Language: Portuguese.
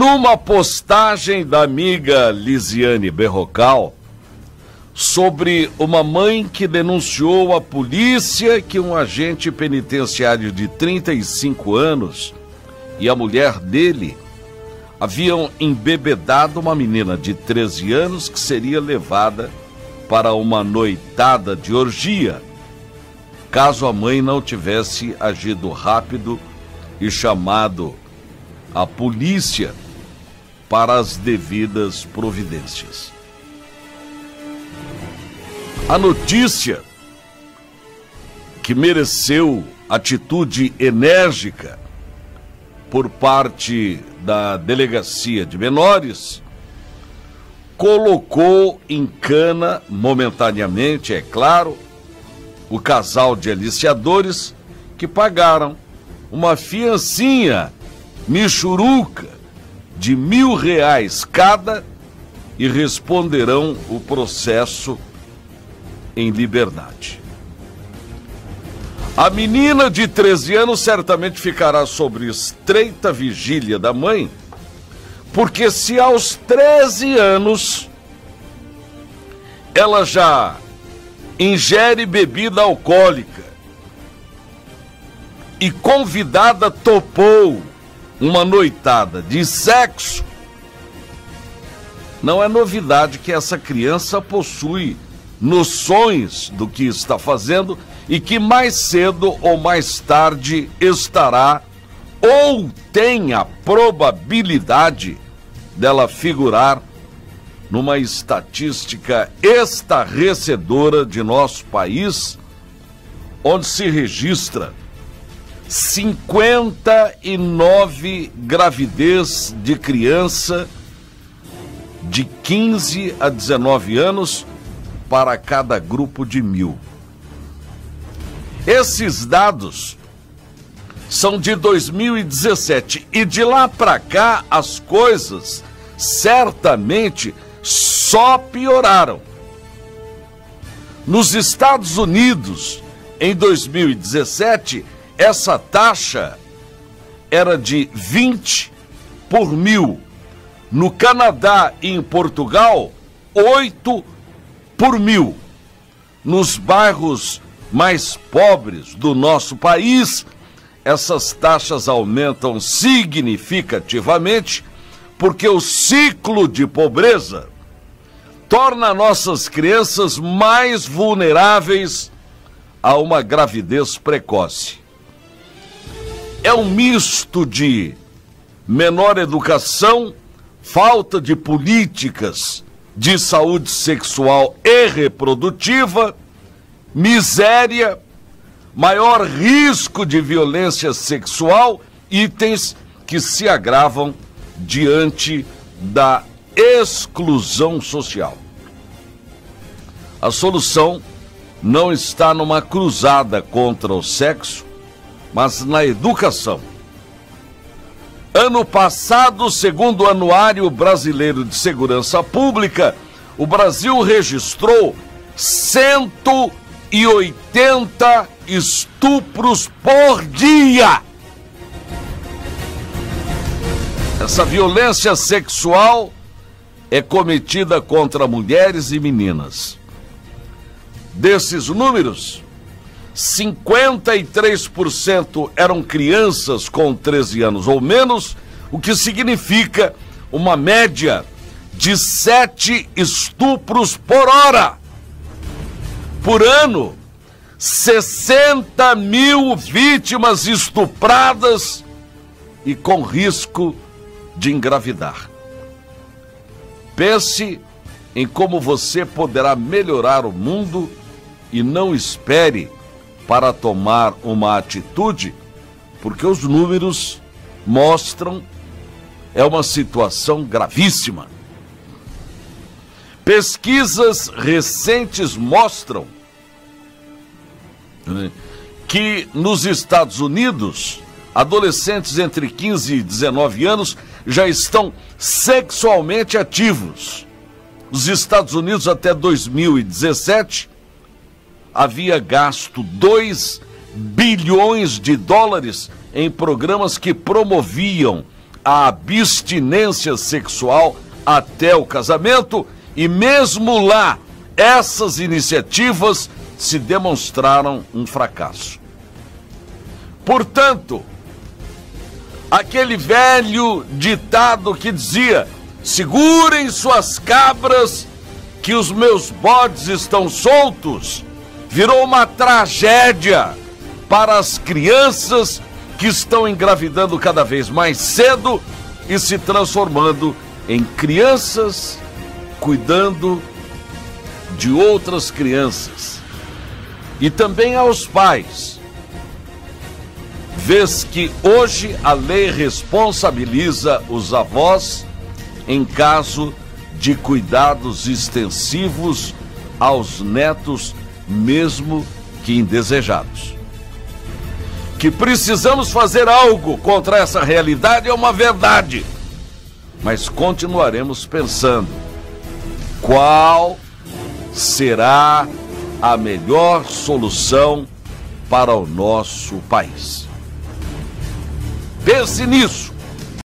numa postagem da amiga Lisiane Berrocal sobre uma mãe que denunciou à polícia que um agente penitenciário de 35 anos e a mulher dele haviam embebedado uma menina de 13 anos que seria levada para uma noitada de orgia, caso a mãe não tivesse agido rápido e chamado a polícia para as devidas providências. A notícia, que mereceu atitude enérgica por parte da Delegacia de Menores, colocou em cana, momentaneamente, é claro, o casal de aliciadores que pagaram uma fiancinha michuruca de R$1.000 cada e responderão o processo em liberdade. A menina de 13 anos certamente ficará sob estreita vigília da mãe, porque se aos 13 anos ela já ingere bebida alcoólica e convidada topou uma noitada de sexo, não é novidade que essa criança possui noções do que está fazendo e que mais cedo ou mais tarde estará ou tem a probabilidade dela figurar numa estatística estarrecedora de nosso país, onde se registra 59 gravidez de criança de 15 a 19 anos para cada grupo de 1.000. Esses dados são de 2017 e de lá para cá as coisas certamente só pioraram. Nos Estados Unidos, em 2017, essa taxa era de 20 por 1.000. No Canadá e em Portugal, 8 por 1.000. Nos bairros mais pobres do nosso país, essas taxas aumentam significativamente porque o ciclo de pobreza torna nossas crianças mais vulneráveis a uma gravidez precoce. É um misto de menor educação, falta de políticas de saúde sexual e reprodutiva, miséria, maior risco de violência sexual, itens que se agravam diante da exclusão social. A solução não está numa cruzada contra o sexo, mas na educação. Ano passado, segundo o Anuário Brasileiro de Segurança Pública, o Brasil registrou 180 estupros por dia. Essa violência sexual é cometida contra mulheres e meninas. Desses números, 53% eram crianças com 13 anos ou menos, o que significa uma média de 7 estupros por hora. Por ano, 60 mil vítimas estupradas e com risco de engravidar. Pense em como você poderá melhorar o mundo e não espere para tomar uma atitude, porque os números mostram é uma situação gravíssima. Pesquisas recentes mostram que nos Estados Unidos, adolescentes entre 15 e 19 anos já estão sexualmente ativos. Nos Estados Unidos, até 2017, havia gasto 2 bilhões de dólares em programas que promoviam a abstinência sexual até o casamento, e mesmo lá, essas iniciativas se demonstraram um fracasso. Portanto, aquele velho ditado que dizia: segurem suas cabras que os meus bodes estão soltos, virou uma tragédia para as crianças que estão engravidando cada vez mais cedo e se transformando em crianças cuidando de outras crianças. E também aos pais, vez que hoje a lei responsabiliza os avós em caso de cuidados extensivos aos netos, mesmo que indesejados. Que precisamos fazer algo contra essa realidade é uma verdade, mas continuaremos pensando qual será a melhor solução para o nosso país. Pense nisso.